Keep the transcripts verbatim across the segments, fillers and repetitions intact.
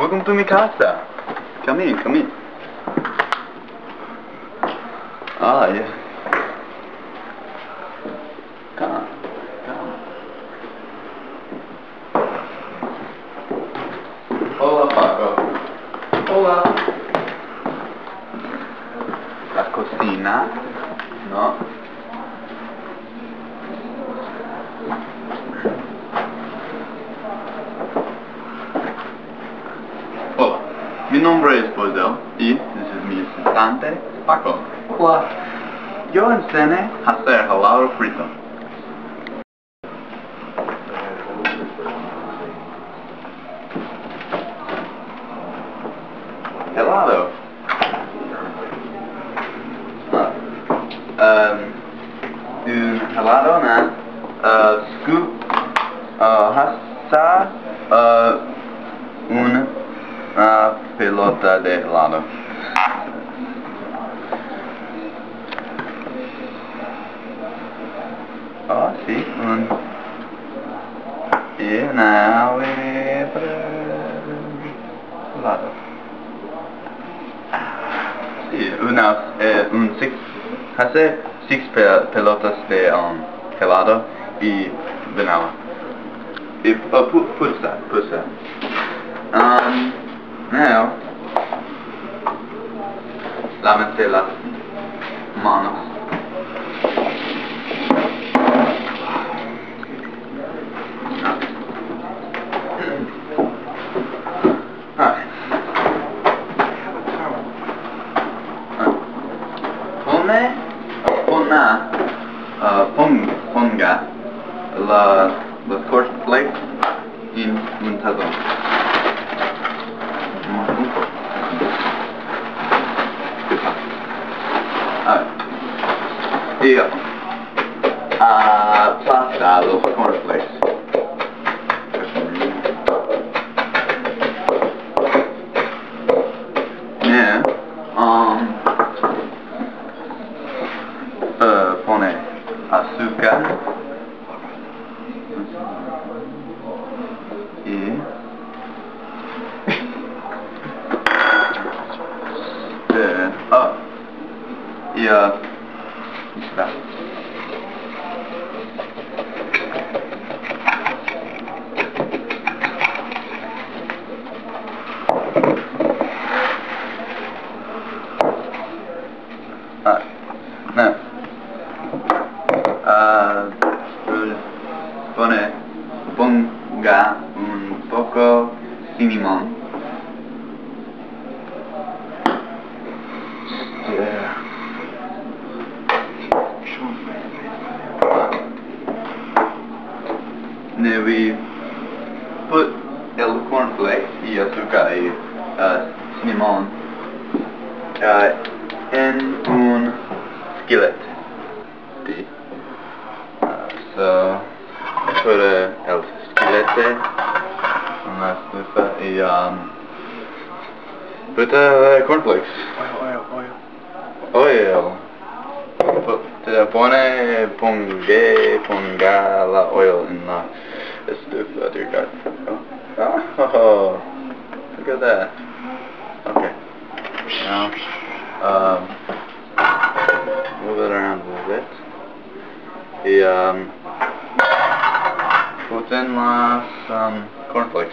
Welcome to mi casa. Come in, come in. Ah, yeah. Come, come. Hola, Paco. Hola. La cocina, ¿no? Hola, mi nombre es Bozel y este es mi asistente, Paco. Hola. Yo enseñé a hacer helado frito. Helado. Uh, um, un helado na uh, scoop uh, hasta uh, una uh, pelota de helado. Oh, sí, un y una helado. Sí, una, eh, un six, hace six pe pelotas de um, helado y vanilla. Y uh, pu pusa, pusa. Um, now, lávate las manos. Pone, pona, uh, pong, ponga la, los cornflakes en un tazón. Uh, y aplasta los cornflakes. Yeah, um, uh, pone azúcar y uh, oh, y uh, está. Ah, no. Uh, pone, ponga un poco de limón. Yeah. Now we put el cornflakes y azúcar y uh, limón uh, en un skillet. Uh, so put uh, el skillete en la estufa y um, put the uh, cornflakes. Oil, oil, oil. Oil. Put, te pone, ponga, ponga la oil en la estufa, dear God. Oh, oh, look at that. Okay. Now, um, move it around a little bit. Y, um, put in las um, cornflakes.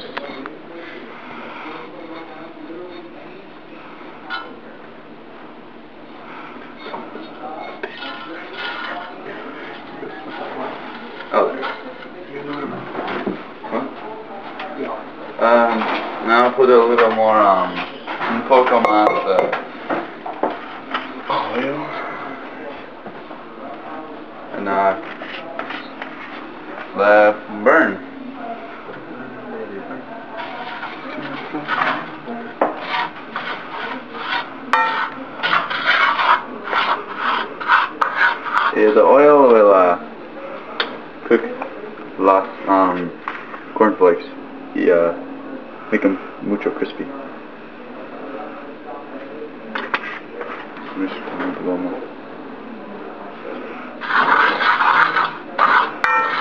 Oh, there. What? Um, now put a little more, um, un poco más, uh, oil. And, uh, let burn. Yeah, the oil will, uh, cook las, um, cornflakes. Y, uh, make them mucho crispy.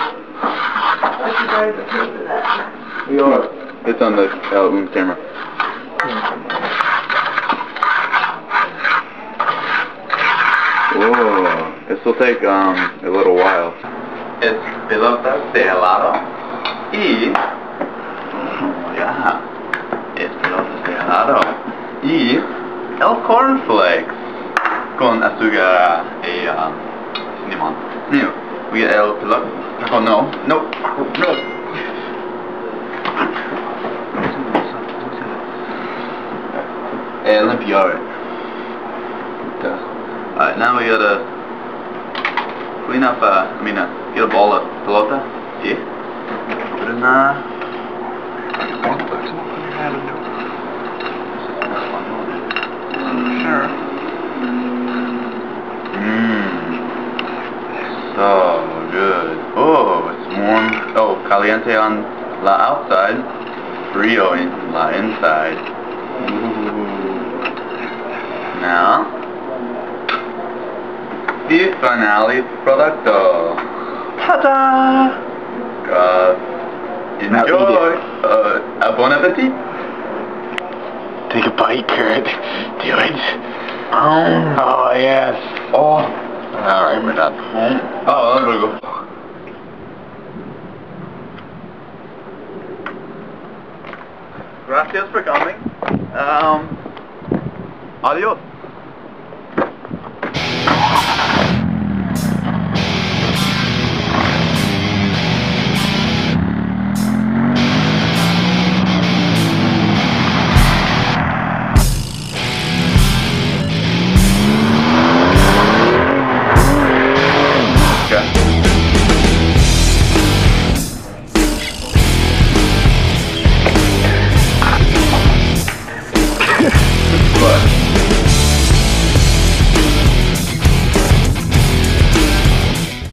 What's the guys that pay for that? It's on the uh, camera. will take um, a little while. Es pelotas de helado y... Oh, yeah. Es pelotas de helado y el cornflakes con azúcar y um, limón. No, we get el pelot... Oh no, no, no. El limpiar. Alright, now we gotta clean up, uh, I mean, uh, get a bowl of pelota. Yeah. Put it in there. Sure. Mmm. So good. Oh, it's warm. Oh, caliente on the outside. Frio in the inside. Ooh. Now. The finale producto. Ta-da! Uh, enjoy. Uh, bon appetit. Take a bite, Kurt. Do it. Oh, oh yes. Oh. Alright, we're done. Oh, I'm gonna go. Gracias for coming. Um, adios.